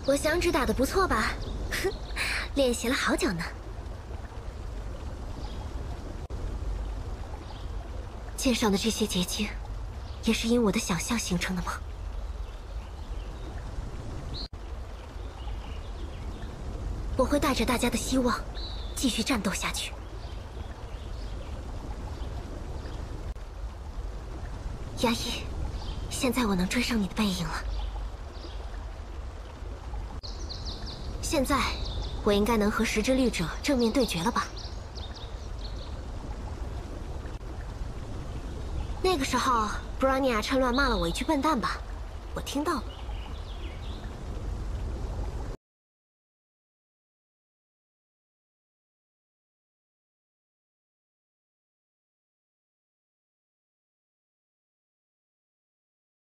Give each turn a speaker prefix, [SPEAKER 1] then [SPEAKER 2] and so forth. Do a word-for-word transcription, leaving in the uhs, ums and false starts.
[SPEAKER 1] 我响指打得不错吧？哼，练习了好久呢。剑上的这些结晶，也是因我的想象形成的吗？我会带着大家的希望，继续战斗下去。牙医，现在我能追上你的背影了。现在，我应该能和十之律者正面对决了吧？那个时候，布拉尼亚趁乱骂了我一句笨蛋吧，我听到了。